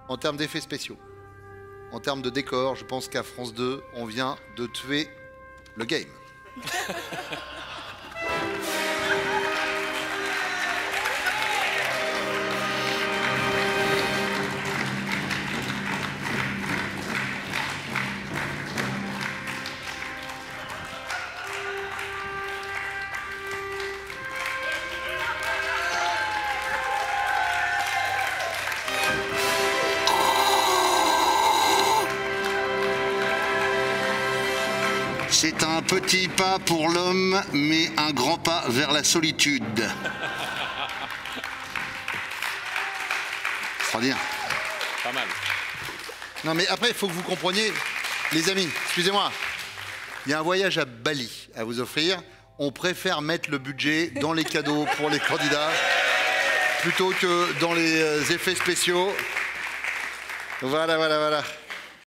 en termes d'effets spéciaux, en termes de décor, je pense qu'à France 2, on vient de tuer le game. C'est un petit pas pour l'homme, mais un grand pas vers la solitude. Extraordinaire. Pas mal. Non mais après, il faut que vous compreniez, les amis, excusez-moi, il y a un voyage à Bali à vous offrir. On préfère mettre le budget dans les cadeaux pour les candidats plutôt que dans les effets spéciaux. Voilà.